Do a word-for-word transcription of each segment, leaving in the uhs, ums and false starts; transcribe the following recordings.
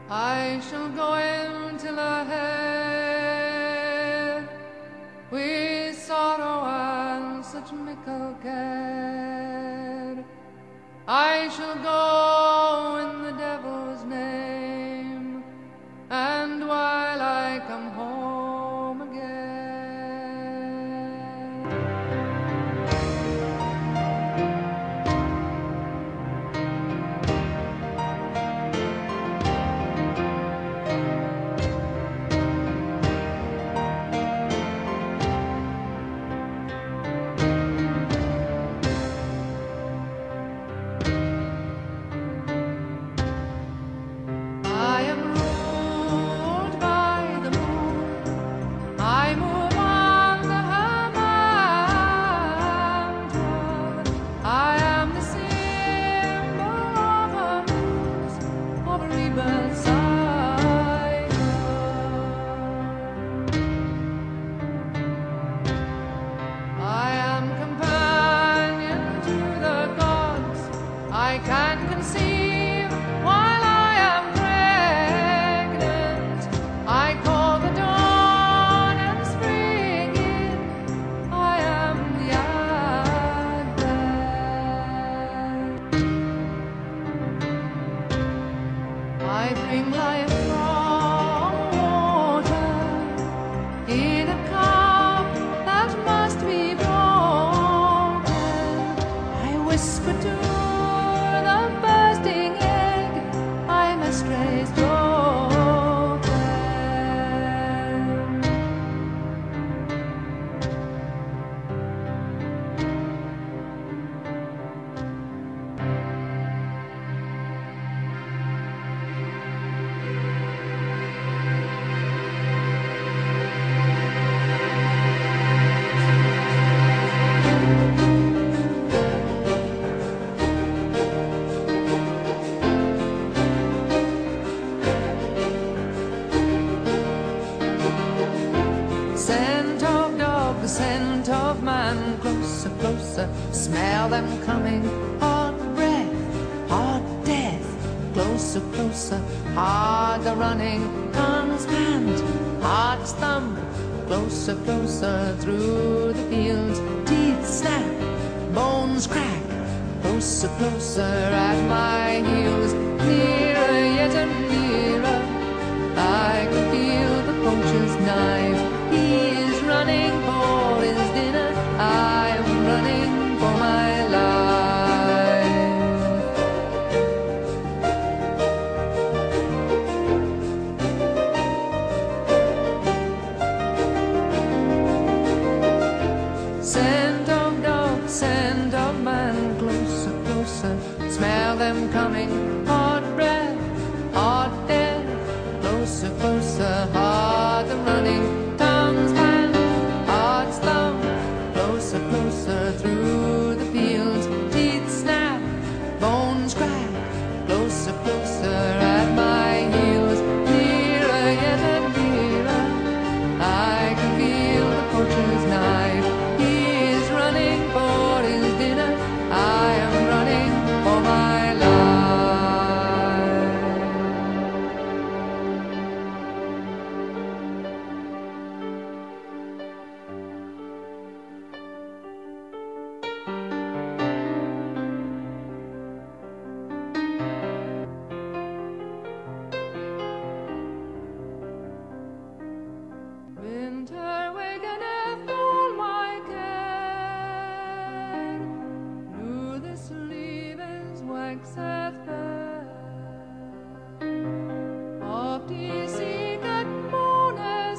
I shall go into the head with sorrow and such mickle care. I shall go in the devil's name, and while I come home again. I am ruled by the moon. I move on the mantle. I am the symbol of a rose, of a rebirth cycle. I am companion to the gods. I can conceive while I am pregnant. I call the dawn and spring in. I am the advent. I bring life from water in a cup that must be broken. I whisper to the bursting egg, I'm a stray broken. Scent of dog, the scent of man, closer, closer, smell them coming. Hot breath, hot death, closer, closer, harder running. Tongues pant, hearts thump, closer, closer, through the fields. Teeth snap, bones crack, closer, closer, at my heels. Nearer, yet and nearer, I can feel the poacher's knife. He is running for his dinner, I am running for my life. Scent of dog, scent of man, closer, closer, smell them coming. Hot breath, hot death, closer, closer, harder running. Tongues pant, hearts thump, closer, closer, through the fields. Teeth snap, bones crack, closer, closer, at my heels. Nearer, yet and nearer, I can feel the poacher's knife. He is running for his dinner, I am running for my life. Winter wakeneth all my care, through the sleeves waxeth fair. Oft he seeketh mourners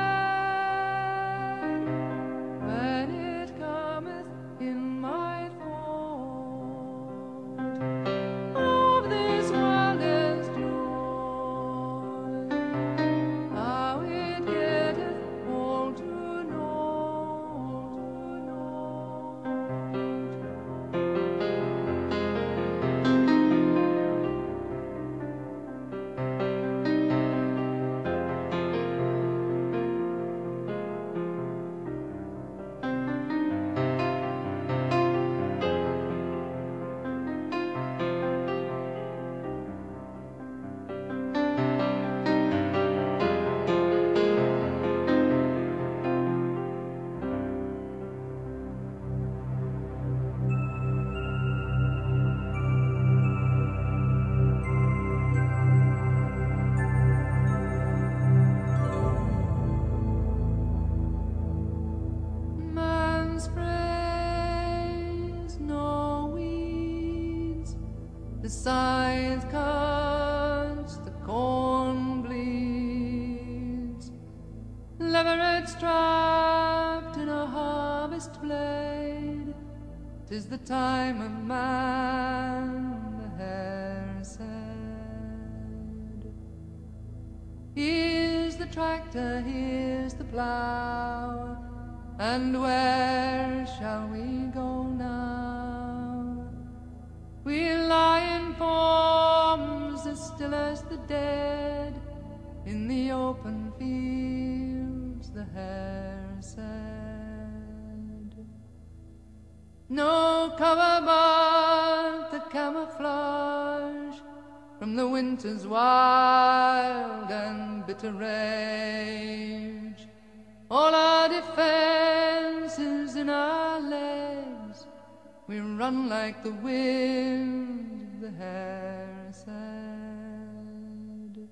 sad, when it cometh in my thought of this wildest joy, how it getteth all to naught, to naught. scythe cuts, the corn bleeds, leveret strapped in a harvest blade. 'Tis the time of man, the hare said. Here's the tractor, here's the plough, and where shall we go now? We lie in forms as still as the dead, in the open fields, the hare said. No cover but the camouflage from the winter's wild and bitter rage. All our defense is in our legs. We run like the wind, the hare said.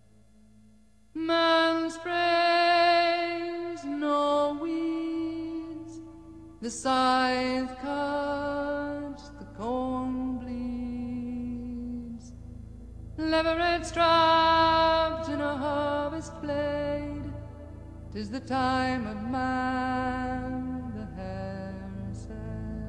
Man sprays no weeds, the scythe cuts, the corn bleeds, leveret strapped in a harvest blade. 'Tis the time of man, the hare said.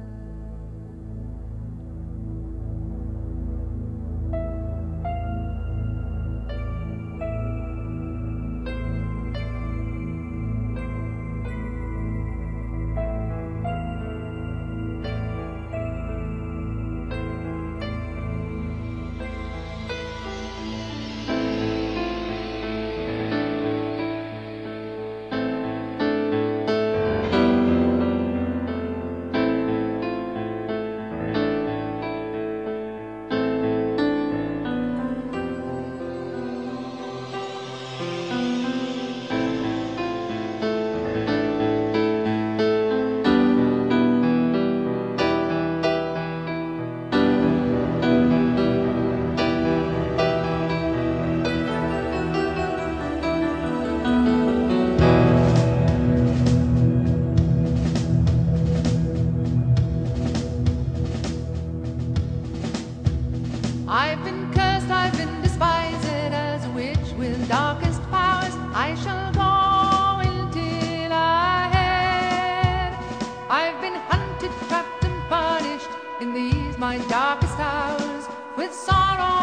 I've been cursed, I've been despised as a witch with darkest powers. I shall go until I have. I've been hunted, trapped and punished in these my darkest hours with sorrow